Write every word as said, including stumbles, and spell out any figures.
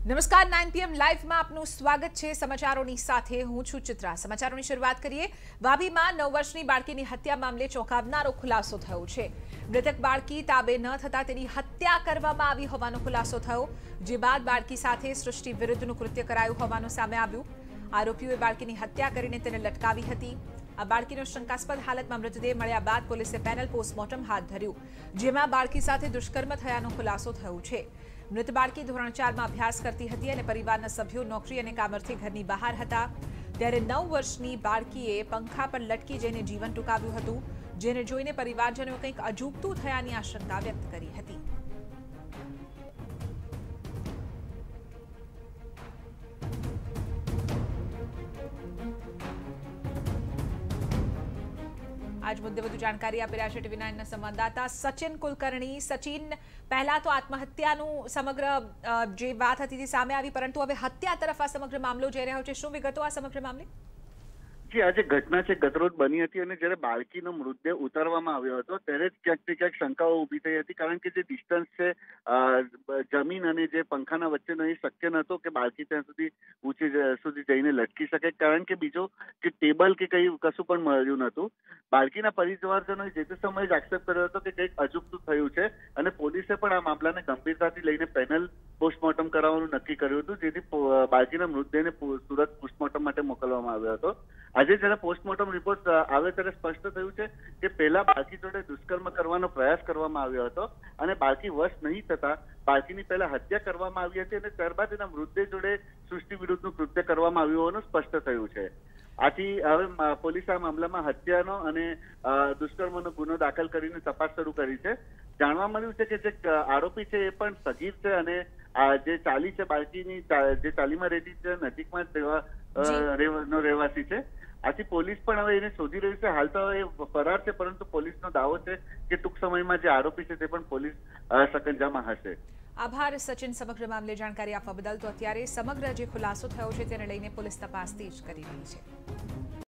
નમસ્કાર nine PM લાઈવમાં આપનું સ્વાગત છે। સમાચારોની સાથે હું છું ચિત્રા। સમાચારોની શરૂઆત કરીએ। વાપીમાં નવ વર્ષની બાળકીની હત્યા મામલે ચોંકાવનારો ખુલાસો થયો છે। મૃતક બાળકી તાબે ન થતા તેની હત્યા કરવામાં આવી હોવાનો ખુલાસો થયો, જે બાદ બાળકી સાથે સૃષ્ટિ વિરુદ્ધનું કૃત્ય કરાયું હોવાનું સામે આવ્યું। આરોપીઓએ બાળકીની હત્યા કરીને તેને લટકાવી હતી। આ બાળકીનો શંકાસ્પદ હાલતમાં મૃતદેહ મળ્યા બાદ પોલીસે પેનલ પોસ્ટમોર્ટમ હાથ ધર્યું, જેમાં બાળકી સાથે દુષ્કર્મ થયાનો ખુલાસો થયો છે। मृत बाळकी धोरण चार में अभ्यास करती हती अने परिवारना सभ्यो नौकरी अने कामरथी घरनी बहार हता। त्यारे नौ वर्षनी बाळकीए पंखा पर लटकी जईने जीवन टूंकाव्युं हतुं, जेने जोईने परिवारजनोए कंईक अजूगतुं थयानी आशंका व्यक्त करी हती। आज मुद्दे વધુ જાણકારી આપી રહ્યા છે ટીવી નાઇન ના સંવાદદાતા સચિન કુલકર્ણી। સચિન, પહેલા તો આત્મહત્યાનું સમગ્ર જે વાત હતી તે સામે આવી, પરંતુ હવે હત્યા તરફ આ સમગ્ર મામલો જઈ રહ્યો છે। શું વિગતો આ સમગ્ર મામલે? જી, આજે ઘટના છે ગતરોજ બની હતી અને જ્યારે બાળકીનો મૃતદેહ ઉતારવામાં આવ્યો હતો ત્યારે જ ક્યાંક ને ક્યાંક શંકાઓ ઊભી થઈ હતી, કારણ કે જે ડિસ્ટન્સ છે જમીન અને જે પંખાના વચ્ચેનો એ શક્ય નહોતો કે બાળકી ત્યાં સુધી ઊંચી સુધી જઈને લટકી શકે, કારણ કે બીજો કે ટેબલ કે કંઈ કશું પણ મળ્યું નહોતું। બાળકીના પરિવારજનોએ જે તે સમયે જ એક્સેપ્ટ કર્યો હતો કે કંઈક અજુગતું થયું છે અને પોલીસે પણ આ મામલાને ગંભીરતાથી લઈને પેનલ પોસ્ટમોર્ટમ કરાવવાનું નક્કી કર્યું હતું, જેથી બાળકીના મૃતદેહને સુરત પોસ્ટમોર્ટમ માટે મોકલવામાં આવ્યો હતો। આજે જ્યારે પોસ્ટમોર્ટમ રિપોર્ટ આવે ત્યારે સ્પષ્ટ થયું છે કે પહેલા બાળકી જોડે દુષ્કર્મ કરવાનો પ્રયાસ કરવામાં આવ્યો હતો અને બાળકી વશ નહીં થતા બાળકીની પહેલા હત્યા કરવામાં આવી હતી અને ત્યારબાદ એના મૃતદેહ જોડે સૃષ્ટિ વિરુદ્ધનું કૃત્ય કરવામાં આવ્યું હોવાનું સ્પષ્ટ થયું છે। આથી હવે પોલીસે આ મામલામાં હત્યાનો અને દુષ્કર્મનો ગુનો દાખલ કરીને તપાસ શરૂ કરી છે। જાણવા મળ્યું છે કે જે આરોપી છે એ પણ સગીર છે અને જે ચાલી છે બાળકીની જે ચાલીમાં રહેતી છે નજીકમાં જ રહેવાસી છે। આથી પોલીસ પણ હવે એને શોધી રહી છે। હાલ તો એ ફરાર છે, પરંતુ પોલીસનો દાવો છે કે ટૂંક સમયમાં જે આરોપી છે તે પણ પોલીસ સકંજામાં હશે। આભાર સચિન, સમગ્ર મામલે જાણકારી આપવા બદલ। તો અત્યારે સમગ્ર જે ખુલાસો થયો છે તેને લઈને પોલીસ તપાસ તેજ કરી રહી છે।